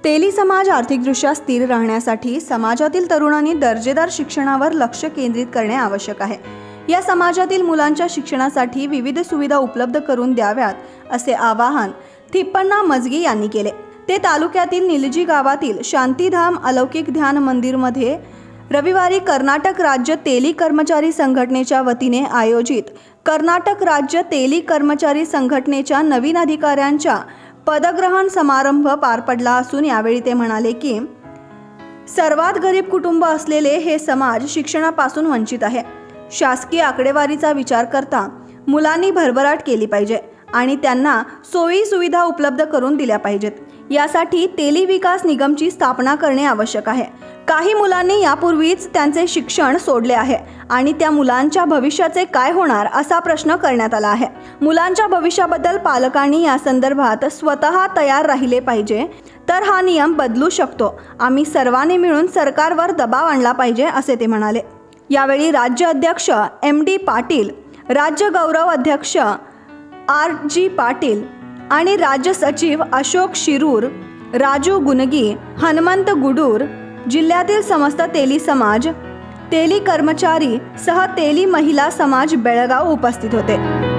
तेली समाज आर्थिकदृष्ट्या स्थिर राहण्यासाठी समाजातील तरुणांनी दर्जेदार शिक्षणावर लक्ष केंद्रित करणे आवश्यक आहे। या समाजातील मुलांच्या शिक्षणासाठी विविध सुविधा उपलब्ध करून द्याव्यात असे आवाहन थिप्पण्णा मजगी यांनी केले। ते तालुक्यातील निलजी गावातील शांतीधाम अलौकिक ध्यान मंदिरमध्ये रविवारी कर्नाटक राज्य तेली कर्मचारी संघटनेच्या वतीने आयोजित कर्नाटक राज्य तेली कर्मचारी संघटनेच्या नवीन अधिकाऱ्यांच्या पदग्रहण समारंभ पार पडला असून यावेळी ते म्हणाले की सर्वात गरीब कुटुंब असलेले हे समाज शिक्षणापासून वंचित आहे। शासकीय आकडेवारीचा विचार करता मुलांनी भरभराट केली पाहिजे आणि त्यांना सोयी सुविधा उपलब्ध करून दिल्या पाहिजेत। यासाठी तेली विकास निगमची स्थापना करणे आवश्यक आहे। काही मुलांनी यापूर्वीच त्यांचे शिक्षण सोडले आहे आणि त्या मुलांच्या भविष्याचे काय होणार असा प्रश्न करण्यात आला आहे। मुलांच्या भविष्याबद्दल पालकांनी या संदर्भात स्वतः तयार राहिले पाहिजे, तर हा नियम बदलू शकतो। आम्ही सर्वांनी मिळून सरकारवर दबाव आणला पाहिजे असे ते म्हणाले। यावेळी राज्य अध्यक्ष MD पाटील, राज्य गौरव अध्यक्ष RG पाटील आणि राज्य सचिव अशोक शिरूर, राजू गुनगी, हनुमंत गुडूर, जिल्ह्यातील समस्त तेली समाज, तेली कर्मचारी सह तेली महिला समाज बेळगाव उपस्थित होते।